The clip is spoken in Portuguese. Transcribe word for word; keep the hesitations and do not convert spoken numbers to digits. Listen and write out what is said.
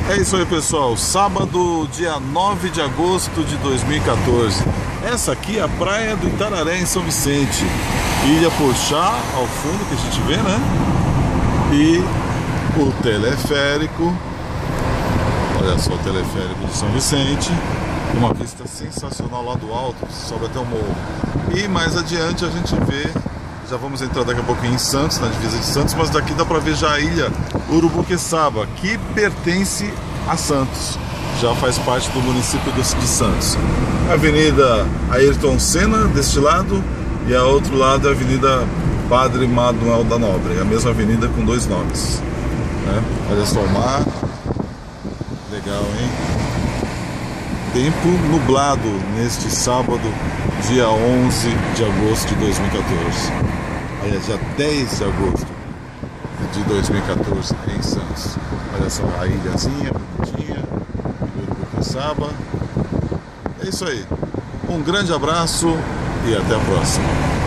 É isso aí, pessoal. Sábado, dia nove de agosto de dois mil e quatorze. Essa aqui é a praia do Itararé, em São Vicente. Ilha Pochá, ao fundo, que a gente vê, né? E o teleférico. Olha só o teleférico de São Vicente. Uma vista sensacional lá do alto, sobe até o morro. E mais adiante a gente vê, já vamos entrar daqui a pouquinho em Santos, na divisa de Santos, mas daqui dá para ver já a ilha Urubuqueçaba, que pertence a Santos, já faz parte do município de Santos. A Avenida Ayrton Senna deste lado e a outro lado é a Avenida Padre Manuel da Nóbrega, a mesma avenida com dois nomes, né? Olha só o mar, legal, hein? Tempo nublado neste sábado, dia onze de agosto de dois mil e quatorze. Aí é dia dez de agosto de dois mil e quatorze em Santos. Olha só a ilhazinha bonitinha, Urubuqueçaba. É isso aí. Um grande abraço e até a próxima.